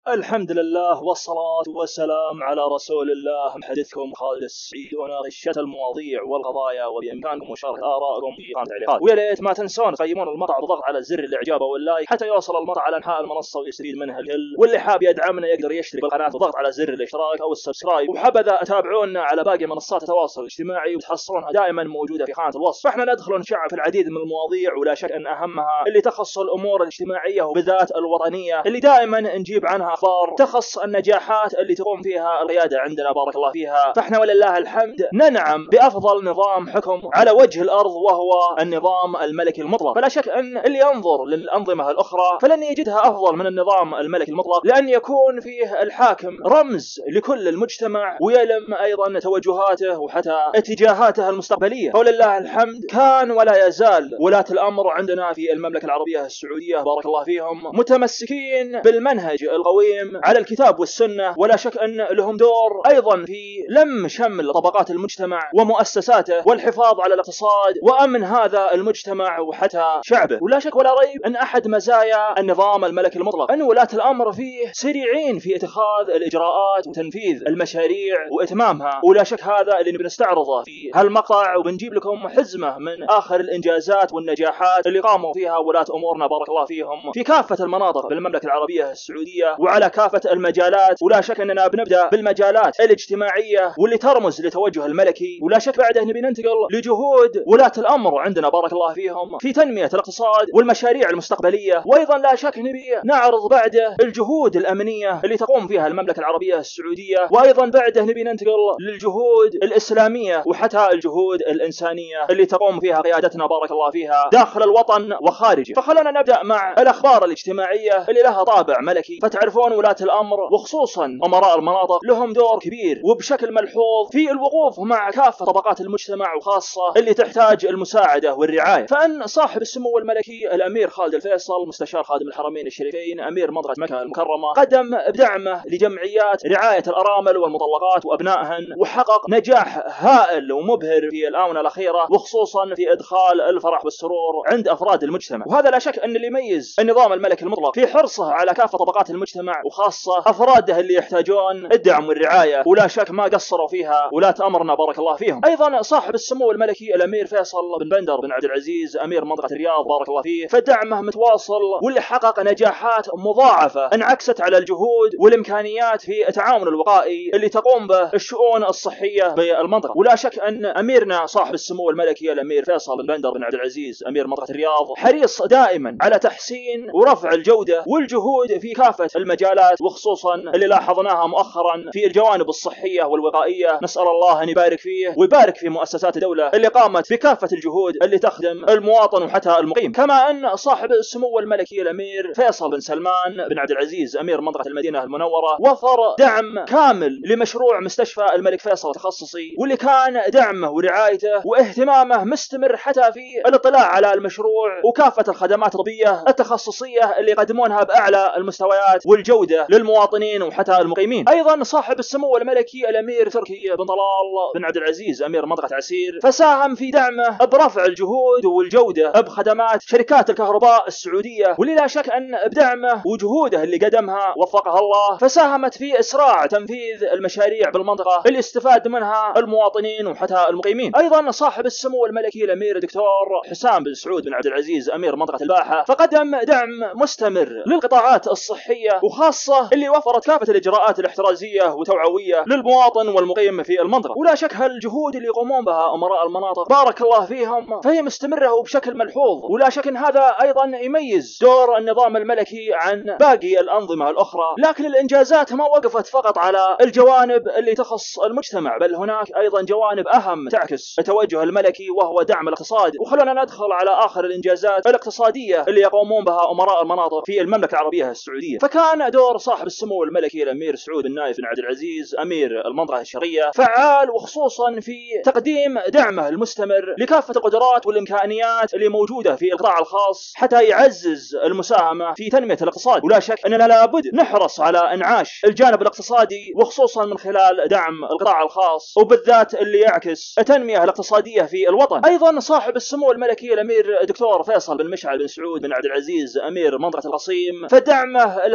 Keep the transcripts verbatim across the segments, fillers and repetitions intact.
الحمد لله والصلاة والسلام على رسول الله. محدثكم خالد السعيد وناقشة المواضيع والقضايا، وبإمكانكم مشاركة آرائكم في قناة التعليقات. ويا ريت ما تنسون تقيمون المقطع بضغط على زر الإعجاب واللايك حتى يوصل المقطع على أنحاء المنصة ويستفيد منها الكل. واللي حاب يدعمنا يقدر يشترك بالقناة بضغط على زر الاشتراك أو السبسكرايب. وحبذا تابعونا على باقي منصات التواصل الاجتماعي وتحصلونها دائما موجودة في خانة الوصف. فاحنا ندخل ونشعب في العديد من المواضيع، ولا شك أن أهمها اللي تخص الأمور الاجتماعية وبالذات الوطنية اللي دائما نجيب عنها أخبار تخص النجاحات اللي تقوم فيها القيادة عندنا بارك الله فيها. فاحنا ولله الحمد ننعم بأفضل نظام حكم على وجه الأرض وهو النظام الملكي المطلق. فلا شك أن اللي ينظر للأنظمة الأخرى فلن يجدها أفضل من النظام الملكي المطلق، لأن يكون فيه الحاكم رمز لكل المجتمع ويلم أيضا توجهاته وحتى اتجاهاته المستقبلية. ولله الحمد كان ولا يزال ولاة الأمر عندنا في المملكة العربية السعودية بارك الله فيهم متمسكين بالمنهج القويم على الكتاب والسنة، ولا شك أن لهم دور أيضا في لم شمل طبقات المجتمع ومؤسساته والحفاظ على الاقتصاد وأمن هذا المجتمع وحتى شعبه. ولا شك ولا ريب أن أحد مزايا النظام الملكي المطلق أن ولاة الأمر فيه سريعين في اتخاذ الإجراءات وتنفيذ المشاريع وإتمامها. ولا شك هذا اللي بنستعرضه في هالمقطع، وبنجيب لكم حزمة من آخر الإنجازات والنجاحات اللي قاموا فيها ولاة أمورنا بارك الله فيهم في كافة المناطق بالمملكة العربية السعودية وعلى كافة المجالات. ولا شك أننا بنبدأ بالمجالات الاجتماعية واللي ترمز لتوجه الملكي. ولا شك بعده نبي ننتقل لجهود ولاة الأمر عندنا بارك الله فيهم في تنمية الاقتصاد والمشاريع المستقبلية. وأيضا لا شك نبي نعرض بعده الجهود الأمنية اللي تقوم فيها المملكة العربية السعودية. وأيضا بعده نبي ننتقل للجهود الإسلامية وحتى الجهود الإنسانية اللي تقوم فيها قيادتنا بارك الله فيها داخل الوطن وخارجه. فخلونا نبدأ مع الأخبار الاجتماعية اللي لها طابع ملكي. فتعرفون ولاة الأمر وخصوصا أمراء المناطق لهم دور كبير وبشكل ملحوظ في الوقوف مع كافة طبقات المجتمع وخاصة اللي تحتاج المساعدة والرعاية. فإن صاحب السمو الملكي الأمير خالد الفيصل مستشار خادم الحرمين الشريفين أمير منطقة مكة المكرمة قدم بدعمه لجمعيات رعاية الأرامل والمطلقات وأبنائهن، وحقق نجاح هائل ومبهر في الآونة الأخيرة وخصوصا في إدخال الفرح والسرور عند أفراد المجتمع. وهذا لا شك أن اللي يميز النظام الملكي المطلق في حرصه على كافة طبقات المجتمع وخاصة أفراده اللي يحتاجون الدعم والرعاية. ولا شك ما قصروا فيها ولاة أمرنا بارك الله فيهم. أيضا صاحب السمو الملكي الأمير فيصل بن بندر بن عبد العزيز أمير منطقة الرياض بارك الله فيه فدعمه متواصل واللي حقق نجاحات مضاعفة انعكست على الجهود والإمكانيات في التعاون الوقائي اللي تقوم به الشؤون الصحية بالمنطقة. ولا شك أن أميرنا صاحب السمو الملكي الأمير فيصل بن بندر بن عبد العزيز أمير منطقة الرياض حريص دائما على تحسين ورفع الجودة والجهود في كافة المجالات، وخصوصا اللي لاحظناها مؤخرا في الجوانب الصحية والوقائية. نسأل الله أن يبارك فيه ويبارك في مؤسسات الدولة اللي قامت بكافة الجهود اللي تخدم المواطن وحتى المقيم. كما أن صاحب السمو الملكي الأمير فيصل بن سلمان بن عبد العزيز أمير منطقة المدينة المنورة وفر دعم كامل لمشروع مستشفى الملك فيصل التخصصي، واللي كان دعمه ورعايته واهتمامه مستمر حتى في الاطلاع على المشروع وكافة الخدمات الطبية التخصصية اللي يقدمونها بأعلى المستويات والجودة للمواطنين وحتى المقيمين. أيضا صاحب السمو الملكي الأمير تركي بن طلال بن عبد العزيز أمير منطقة عسير فساهم في دعمه برفع الجهود والجودة بخدمات شركات الكهرباء السعودية، واللي لا شك أن بدعمه وجهوده اللي قدمها وفقها الله فساهمت في إسراع تنفيذ المشاريع بالمنطقة اللي استفاد منها المواطنين وحتى المقيمين. أيضا صاحب السمو الملكي الأمير دكتور حسام بن سعود بن عبد العزيز أمير منطقة الباحة فقدم دعم مستمر للقطاعات الصحية وخاصة اللي وفرت كافة الإجراءات الاحترازية وتوعوية للمواطن والمقيم في المنطقة. ولا شك هالجهود اللي يقومون بها أمراء المناطق بارك الله فيهم فهي مستمرة وبشكل ملحوظ. ولا شك أن هذا أيضا يميز دور النظام الملكي عن باقي الأنظمة الأخرى. لكن الإنجازات ما وقفت فقط على الجوانب اللي تخص المجتمع، بل هناك أيضا جوانب أهم تعكس التوجه الملكي وهو دعم الاقتصاد. وخلونا ندخل على آخر الإنجازات الاقتصادية اللي يقومون بها أمراء المناطق في المملكة العربية السعودية. فكان دور صاحب السمو الملكي الأمير سعود بن نايف بن عبد العزيز أمير المنطقة الشرقية فعال، وخصوصا في تقديم دعمه المستمر لكافة القدرات والإمكانيات اللي موجودة في القطاع الخاص حتى يعزز المساهمة في تنمية الاقتصاد. ولا شك أننا لابد نحرص على إنعاش الجانب الاقتصادي وخصوصا من خلال دعم القطاع الخاص وبالذات اللي يعكس التنمية الاقتصادية في الوطن. أيضا صاحب السمو الملكي الأمير دكتور فيصل بن مشعل بن سعود بن عبد العزيز أمير منطقة القصيم فدعمه الهائل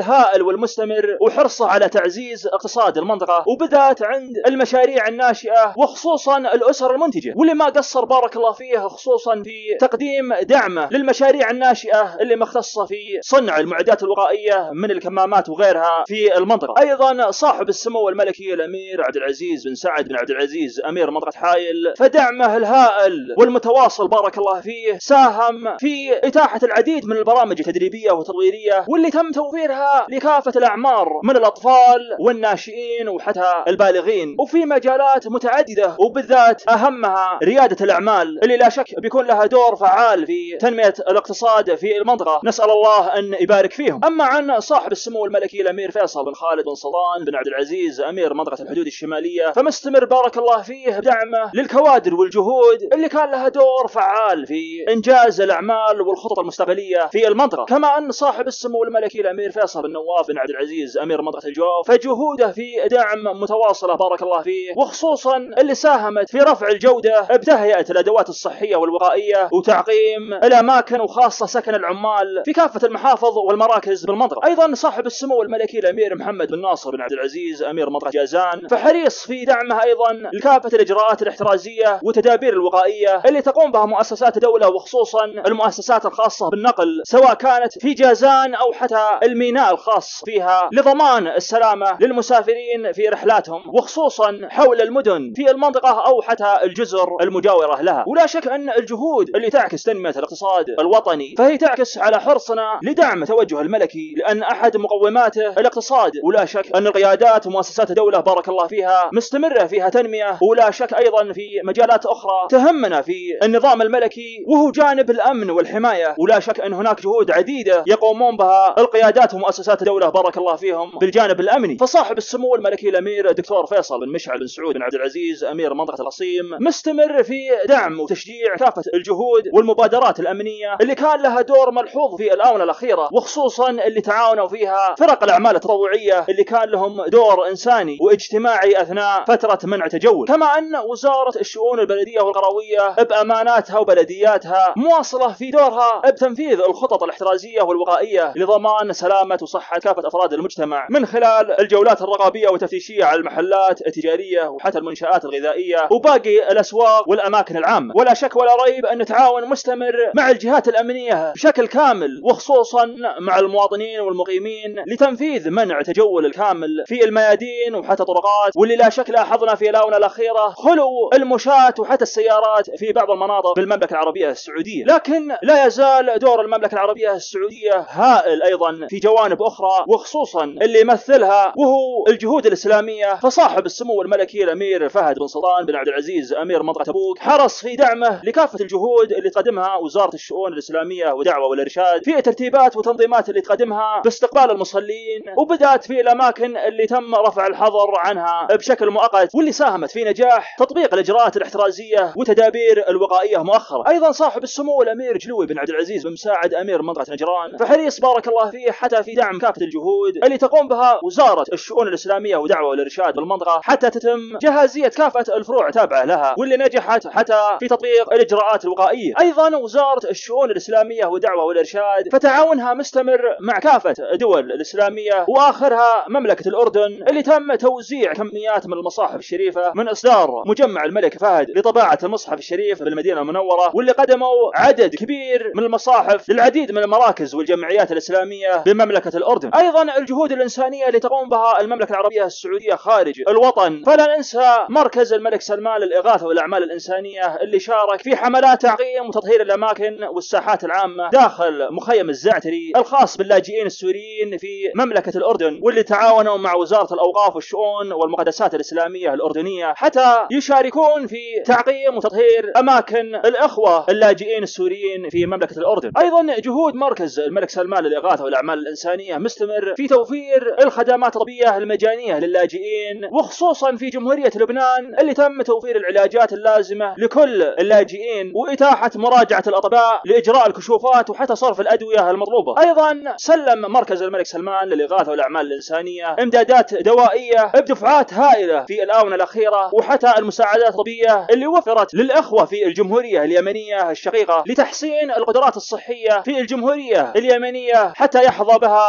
الهائل والمستمر وحرصه على تعزيز اقتصاد المنطقة، وبالذات عند المشاريع الناشئة وخصوصا الأسر المنتجة، واللي ما قصر بارك الله فيه خصوصا في تقديم دعمه للمشاريع الناشئة اللي مختصة في صنع المعدات الوقائية من الكمامات وغيرها في المنطقة. أيضا صاحب السمو الملكي الأمير عبد العزيز بن سعد بن عبد العزيز أمير منطقة حائل، فدعمه الهائل والمتواصل بارك الله فيه ساهم في إتاحة العديد من البرامج التدريبية وتطويرية واللي تم توفيرها لكافة الأعمار من الأطفال والناشئين وحتى البالغين، وفي مجالات متعددة وبالذات أهمها ريادة الأعمال اللي لا شك بيكون لها دور فعال في تنمية الاقتصاد في المنطقة، نسأل الله أن يبارك فيهم. أما عن صاحب السمو الملكي الأمير فيصل بن خالد بن سلطان بن عبد العزيز أمير منطقة الحدود الشمالية، فمستمر بارك الله فيه بدعمه للكوادر والجهود اللي كان لها دور فعال في إنجاز الأعمال والخطط المستقبلية في المنطقة. كما أن صاحب السمو الملكي الأمير فيصل بن نواف بن عبد العزيز أمير منطقة الجوف فجهوده في دعم متواصلة بارك الله فيه، وخصوصا اللي ساهمت في رفع الجودة بتهيئة الأدوات الصحية والوقائية وتعقيم الأماكن وخاصة سكن العمال في كافة المحافظ والمراكز بالمنطقة. أيضا صاحب السمو الملكي الأمير محمد بن ناصر بن عبد العزيز أمير منطقة جازان فحريص في دعمه أيضا لكافة الإجراءات الاحترازية والتدابير الوقائية اللي تقوم بها مؤسسات الدولة وخصوصا المؤسسات الخاصة بالنقل سواء كانت في جازان أو حتى الميناء الخاص فيها لضمان السلامة للمسافرين في رحلاتهم وخصوصا حول المدن في المنطقة أو حتى الجزر المجاورة لها. ولا شك أن الجهود اللي تعكس تنمية الاقتصاد الوطني فهي تعكس على حرصنا لدعم توجه الملكي، لأن أحد مقوماته الاقتصاد. ولا شك أن القيادات ومؤسسات الدولة بارك الله فيها مستمرة فيها تنمية، ولا شك أيضا في مجالات أخرى تهمنا في النظام الملكي وهو جانب الأمن والحماية. ولا شك أن هناك جهود عديدة يقومون بها القيادات ومؤسسات الدولة بارك الله فيهم بالجانب الأمني. فصاحب السمو الملكي الأمير الدكتور فيصل بن مشعل بن سعود بن عبد العزيز أمير منطقة القصيم مستمر في دعم وتشجيع كافة الجهود والمبادرات الأمنية اللي كان لها دور ملحوظ في الآونة الأخيرة، وخصوصا اللي تعاونوا فيها فرق الأعمال التطوعية اللي كان لهم دور إنساني واجتماعي أثناء فترة منع تجول. كما أن وزارة الشؤون البلدية والقروية بأماناتها وبلدياتها مواصلة في دورها بتنفيذ الخطط الاحترازية والوقائية لضمان سلامة وصحة كافة أفراد المجتمع من خلال الجولات الرقابية والتفتيشية على المحلات التجارية وحتى المنشآت الغذائية وباقي الأسواق والأماكن العامة. ولا شك ولا ريب أن تعاون مستمر مع الجهات الأمنية بشكل كامل وخصوصا مع المواطنين والمقيمين لتنفيذ منع تجول الكامل في الميادين وحتى طرقات، واللي لا شك لاحظنا في الآونة الأخيرة خلو المشاة وحتى السيارات في بعض المناطق بالمملكة العربية السعودية. لكن لا يزال دور المملكة العربية السعودية هائل أيضا في جوانب أخرى وخصوصا اللي يمثلها وهو الجهود الإسلامية. فصاحب السمو الملكي الأمير فهد بن سلطان بن عبد العزيز أمير منطقة تبوك حرص في دعمه لكافة الجهود اللي تقدمها وزارة الشؤون الإسلامية ودعوة والإرشاد في الترتيبات وتنظيمات اللي تقدمها باستقبال المصلين، وبدأت في الأماكن اللي تم رفع الحظر عنها بشكل مؤقت واللي ساهمت في نجاح تطبيق الإجراءات الاحترازية وتدابير الوقائية مؤخرا. أيضا صاحب السمو الأمير جلوي بن عبد العزيز بن مساعد أمير منطقة نجران فحريص بارك الله فيه حتى في دعم كافة الجهود اللي تقوم بها وزارة الشؤون الإسلامية ودعوة والإرشاد بالمنطقة حتى تتم جاهزية كافة الفروع تابعة لها واللي نجحت حتى في تطبيق الإجراءات الوقائية. أيضا وزارة الشؤون الإسلامية ودعوة والإرشاد فتعاونها مستمر مع كافة الدول الإسلامية وآخرها مملكة الأردن اللي تم توزيع كميات من المصاحف الشريفة من إصدار مجمع الملك فهد لطباعة المصحف الشريف بالمدينة المنورة، واللي قدموا عدد كبير من المصاحف للعديد من المراكز والجمعيات الإسلامية بمملكة الأردن. أيضا الجهود الإنسانية اللي تقوم بها المملكة العربية السعودية خارج الوطن، فلا ننسى مركز الملك سلمان للإغاثة والأعمال الإنسانية اللي شارك في حملات تعقيم وتطهير الأماكن والساحات العامة داخل مخيم الزعتري الخاص باللاجئين السوريين في مملكة الأردن، واللي تعاونوا مع وزارة الأوقاف والشؤون والمقدسات الإسلامية الأردنية حتى يشاركون في تعقيم وتطهير أماكن الأخوة اللاجئين السوريين في مملكة الأردن. أيضا جهود مركز الملك سلمان للإغاثة والأعمال الإنسانية مستمر في توفير الخدمات الطبية المجانية للاجئين وخصوصا في جمهورية لبنان اللي تم توفير العلاجات اللازمة لكل اللاجئين وإتاحة مراجعة الأطباء لإجراء الكشوفات وحتى صرف الأدوية المطلوبة. أيضا سلم مركز الملك سلمان للإغاثة والأعمال الإنسانية إمدادات دوائية بدفعات هائلة في الآونة الأخيرة وحتى المساعدات الطبية اللي وفرت للأخوة في الجمهورية اليمنية الشقيقة لتحسين القدرات الصحية في الجمهورية اليمنية حتى يحظى بها الشعب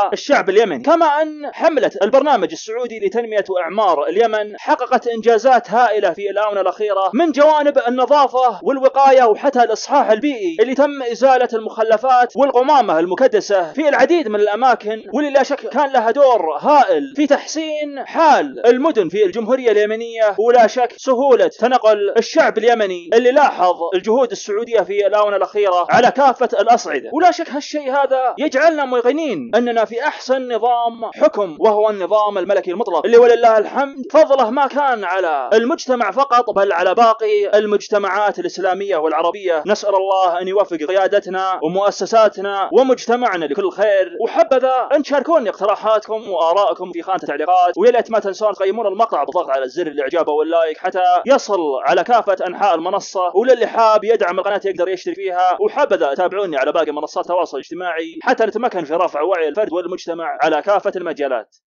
الشعب اليمني، كما أن حملة البرنامج السعودي لتنمية وإعمار اليمن حققت إنجازات هائلة في الآونة الأخيرة من جوانب النظافة والوقاية وحتى الإصحاح البيئي اللي تم إزالة المخلفات والقمامة المكدسة في العديد من الأماكن، واللي لا شك كان لها دور هائل في تحسين حال المدن في الجمهورية اليمنية، ولا شك سهولة تنقل الشعب اليمني اللي لاحظ الجهود السعودية في الآونة الأخيرة على كافة الأصعدة. ولا شك هالشيء هذا يجعلنا موقنين أننا في أحسن نظام حكم، وهو النظام الملكي المطلق، اللي ولله الحمد فضله ما كان على المجتمع فقط بل على باقي المجتمعات الإسلامية والعربية. نسأل الله أن يوفق قيادتنا ومؤسساتنا ومجتمعنا لكل خير. وحبذا أن تشاركوني اقتراحاتكم وآرائكم في خانة التعليقات، ويا ليت ما تنسون تقيمون المقطع بالضغط على زر الإعجاب واللايك حتى يصل على كافة أنحاء المنصة، وللي حاب يدعم القناة يقدر يشترك فيها. وحبذا تابعوني على باقي منصات التواصل الاجتماعي حتى نتمكن في رفع وعي الفرد والمجتمع على كافة المجالات.